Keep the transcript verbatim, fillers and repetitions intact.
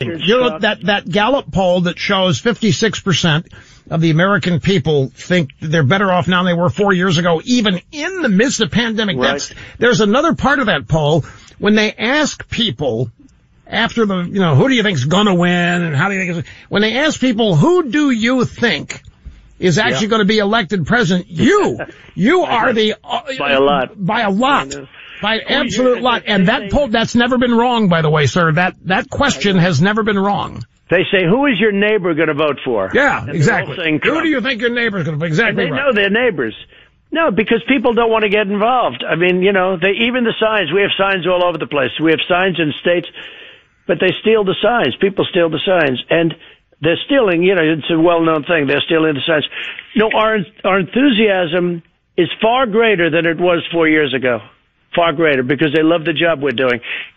think, you know, that, that Gallup poll that shows fifty-six percent of the American people think they're better off now than they were four years ago, even in the midst of pandemic. Right. That's, there's another part of that poll when they ask people after the, you know, who do you think's gonna win and how do you think, when they ask people, who do you think is actually yeah. going to be elected president? You, you are the, uh, by a lot, by a lot. By an absolute lot. And that poll, that's never been wrong, by the way, sir. That, that question has never been wrong. They say, who is your neighbor going to vote for? Yeah, and exactly. Who do you think your neighbor's going to vote for? Exactly and they right. know their neighbors. No, because people don't want to get involved. I mean, you know, they, even the signs, we have signs all over the place. We have signs in states, but they steal the signs. People steal the signs. And they're stealing, you know, it's a well-known thing. They're stealing the signs. No, our, our enthusiasm is far greater than it was four years ago. Far greater, because they love the job we're doing.